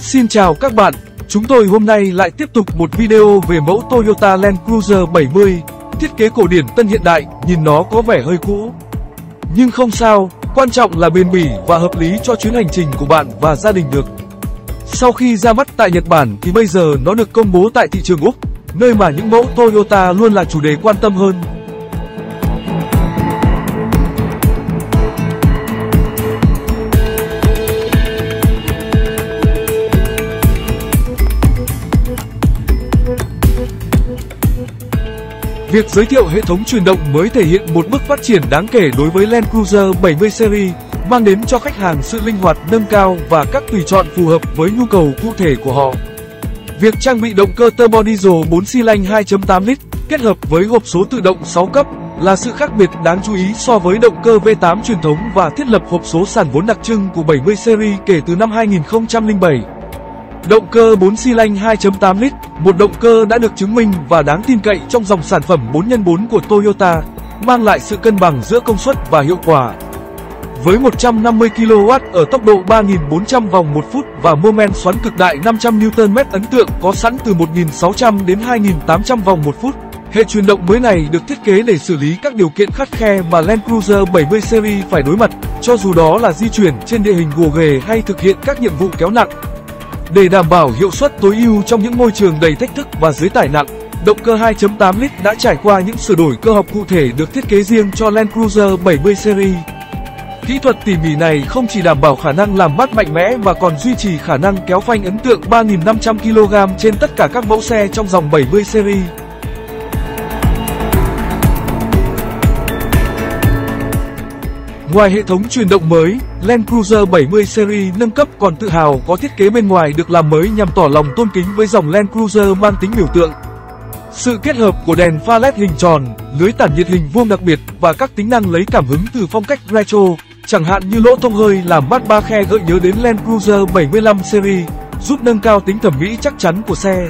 Xin chào các bạn, chúng tôi hôm nay lại tiếp tục một video về mẫu Toyota Land Cruiser 70, thiết kế cổ điển tân hiện đại, nhìn nó có vẻ hơi cũ. Nhưng không sao, quan trọng là bền bỉ và hợp lý cho chuyến hành trình của bạn và gia đình được. Sau khi ra mắt tại Nhật Bản thì bây giờ nó được công bố tại thị trường Úc, nơi mà những mẫu Toyota luôn là chủ đề quan tâm hơn. Việc giới thiệu hệ thống truyền động mới thể hiện một bước phát triển đáng kể đối với Land Cruiser 70 series, mang đến cho khách hàng sự linh hoạt nâng cao và các tùy chọn phù hợp với nhu cầu cụ thể của họ. Việc trang bị động cơ turbo diesel 4 xi lanh 2.8 lít kết hợp với hộp số tự động 6 cấp là sự khác biệt đáng chú ý so với động cơ V8 truyền thống và thiết lập hộp số sàn vốn đặc trưng của 70 series kể từ năm 2007. Động cơ 4 xi lanh 2.8 lít, một động cơ đã được chứng minh và đáng tin cậy trong dòng sản phẩm 4x4 của Toyota, mang lại sự cân bằng giữa công suất và hiệu quả. Với 150 kW ở tốc độ 3.400 vòng một phút và mô men xoắn cực đại 500 Nm ấn tượng có sẵn từ 1.600 đến 2.800 vòng một phút, hệ truyền động mới này được thiết kế để xử lý các điều kiện khắt khe mà Land Cruiser 70 series phải đối mặt, cho dù đó là di chuyển trên địa hình gồ ghề hay thực hiện các nhiệm vụ kéo nặng. Để đảm bảo hiệu suất tối ưu trong những môi trường đầy thách thức và dưới tải nặng, động cơ 2.8 lít đã trải qua những sửa đổi cơ học cụ thể được thiết kế riêng cho Land Cruiser 70 series. Kỹ thuật tỉ mỉ này không chỉ đảm bảo khả năng làm mát mạnh mẽ mà còn duy trì khả năng kéo phanh ấn tượng 3.500 kg trên tất cả các mẫu xe trong dòng 70 series. Ngoài hệ thống truyền động mới, Land Cruiser 70 series nâng cấp còn tự hào có thiết kế bên ngoài được làm mới nhằm tỏ lòng tôn kính với dòng Land Cruiser mang tính biểu tượng. Sự kết hợp của đèn pha LED hình tròn, lưới tản nhiệt hình vuông đặc biệt và các tính năng lấy cảm hứng từ phong cách retro, chẳng hạn như lỗ thông hơi làm mát ba khe gợi nhớ đến Land Cruiser 75 series, giúp nâng cao tính thẩm mỹ chắc chắn của xe.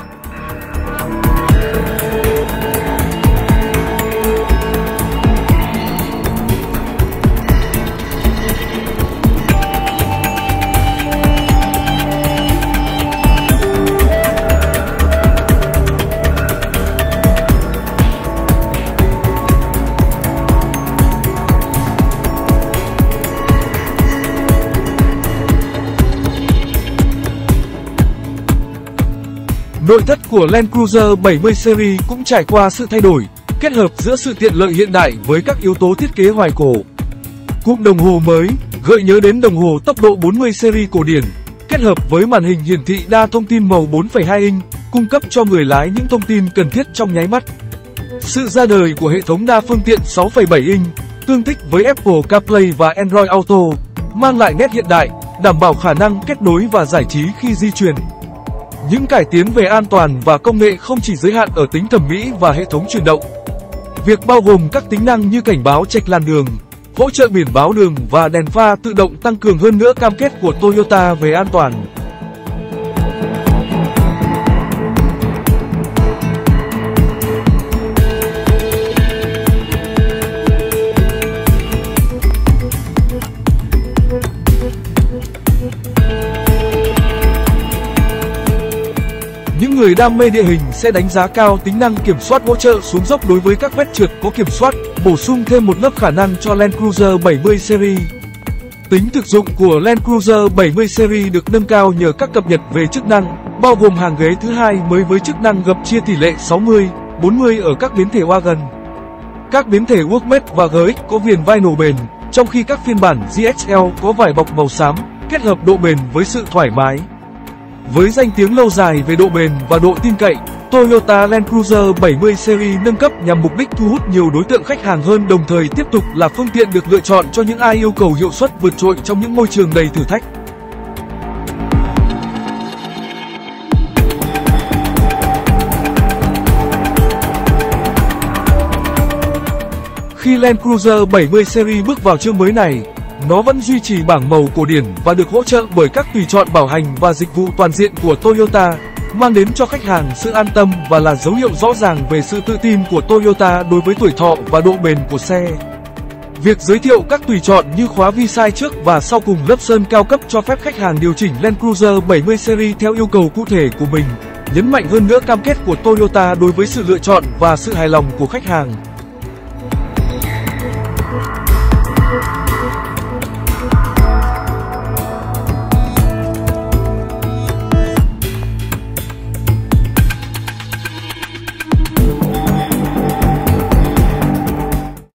Nội thất của Land Cruiser 70 series cũng trải qua sự thay đổi, kết hợp giữa sự tiện lợi hiện đại với các yếu tố thiết kế hoài cổ. Cụm đồng hồ mới, gợi nhớ đến đồng hồ tốc độ 40 series cổ điển, kết hợp với màn hình hiển thị đa thông tin màu 4,2 inch, cung cấp cho người lái những thông tin cần thiết trong nháy mắt. Sự ra đời của hệ thống đa phương tiện 6,7 inch, tương thích với Apple CarPlay và Android Auto, mang lại nét hiện đại, đảm bảo khả năng kết nối và giải trí khi di chuyển. Những cải tiến về an toàn và công nghệ không chỉ giới hạn ở tính thẩm mỹ và hệ thống truyền động. Việc bao gồm các tính năng như cảnh báo chệch làn đường, hỗ trợ biển báo đường và đèn pha tự động tăng cường hơn nữa cam kết của Toyota về an toàn. Những người đam mê địa hình sẽ đánh giá cao tính năng kiểm soát hỗ trợ xuống dốc đối với các vết trượt có kiểm soát, bổ sung thêm một lớp khả năng cho Land Cruiser 70 series. Tính thực dụng của Land Cruiser 70 series được nâng cao nhờ các cập nhật về chức năng, bao gồm hàng ghế thứ hai mới với chức năng gập chia tỷ lệ 60-40 ở các biến thể Wagon. Các biến thể Workmate và GX có viền vai nổ bền, trong khi các phiên bản GXL có vải bọc màu xám, kết hợp độ bền với sự thoải mái. Với danh tiếng lâu dài về độ bền và độ tin cậy, Toyota Land Cruiser 70 series nâng cấp nhằm mục đích thu hút nhiều đối tượng khách hàng hơn, đồng thời tiếp tục là phương tiện được lựa chọn cho những ai yêu cầu hiệu suất vượt trội trong những môi trường đầy thử thách. Khi Land Cruiser 70 series bước vào chương mới này, nó vẫn duy trì bảng màu cổ điển và được hỗ trợ bởi các tùy chọn bảo hành và dịch vụ toàn diện của Toyota, mang đến cho khách hàng sự an tâm và là dấu hiệu rõ ràng về sự tự tin của Toyota đối với tuổi thọ và độ bền của xe. Việc giới thiệu các tùy chọn như khóa vi sai trước và sau cùng lớp sơn cao cấp cho phép khách hàng điều chỉnh Land Cruiser 70 Series theo yêu cầu cụ thể của mình, nhấn mạnh hơn nữa cam kết của Toyota đối với sự lựa chọn và sự hài lòng của khách hàng.